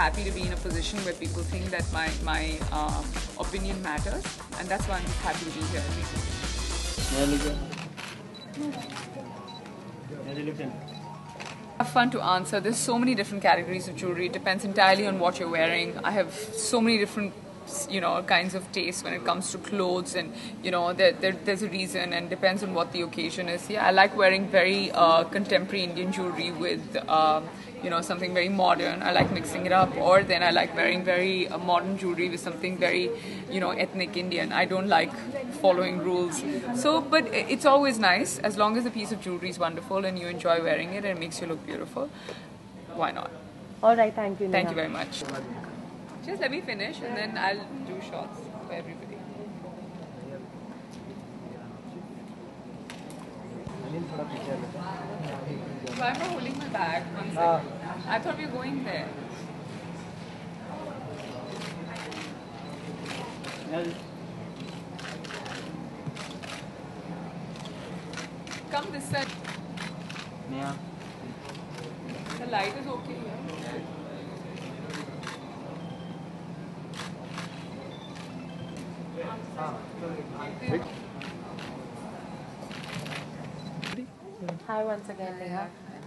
happy to be in a position where people think that my opinion matters, and that's why I'm just happy to be here. Have fun to answer. There's so many different categories of jewelry. It depends entirely on what you're wearing. I have so many different kinds of tastes when it comes to clothes, and there's a reason, and depends on what the occasion is. Yeah, I like wearing very contemporary Indian jewelry with something very modern. I like mixing it up, or then I like wearing very modern jewelry with something very ethnic Indian. I don't like following rules. So, but it's always nice as long as the piece of jewelry is wonderful and you enjoy wearing it and it makes you look beautiful. Why not? All right, thank you, Neha. Thank you very much. Just let me finish and then I'll do shots for everybody. Why am I holding my bag? One second. I thought we were going there. Come this side. Yeah. The light is okay here. Hi once again, Neha.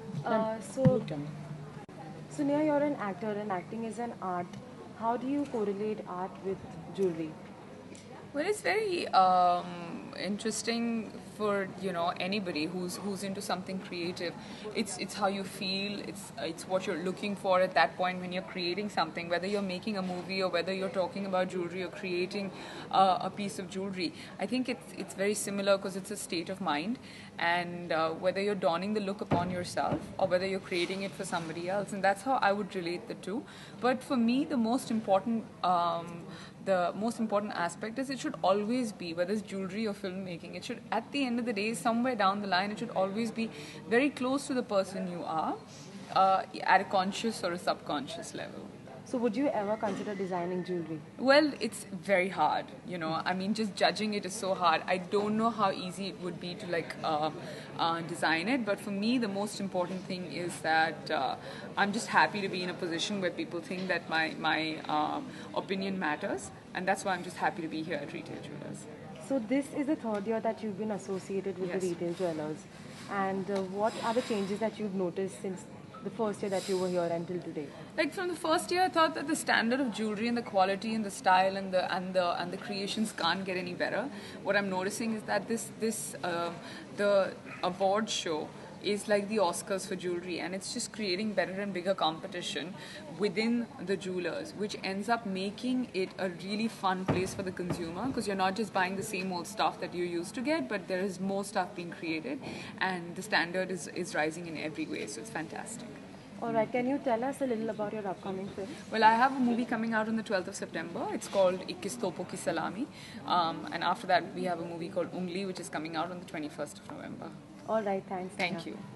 So Neha, you're an actor and acting is an art. How do you correlate art with jewelry? Well, it's very interesting for anybody who's into something creative. It's how you feel. It's what you're looking for at that point when you're creating something. Whether you're making a movie or whether you're talking about jewelry or creating a piece of jewelry, I think it's very similar because it's a state of mind. And whether you're donning the look upon yourself or whether you're creating it for somebody else, and that's how I would relate the two. But for me, the most important aspect is it should always be, whether it's jewelry or filmmaking, it should, at the end of the day, somewhere down the line, it should always be very close to the person you are at a conscious or a subconscious level. So would you ever consider designing jewelry? Well, it's very hard, I mean, just judging it is so hard. I don't know how easy it would be to design it, but for me the most important thing is that I'm just happy to be in a position where people think that my opinion matters, and that's why I'm just happy to be here at Retail Jewellers. So this is the third year that you've been associated with the Retail Jewellers, and what are the changes that you've noticed since the first year that you were here until today? Like from the first year, I thought that the standard of jewelry and the quality and the style and the creations can't get any better. What I'm noticing is that the award show is like the Oscars for jewelry, and it's just creating better and bigger competition within the jewelers, which ends up making it a really fun place for the consumer, because you're not just buying the same old stuff that you used to get, but there is more stuff being created, and the standard is rising in every way, so it's fantastic. Alright, can you tell us a little about your upcoming film? Well, I have a movie coming out on the 12th of September. It's called Ikkis Topo Ki Salami. And after that, we have a movie called Ungli, which is coming out on the 21st of November. Alright, thanks. Thank you.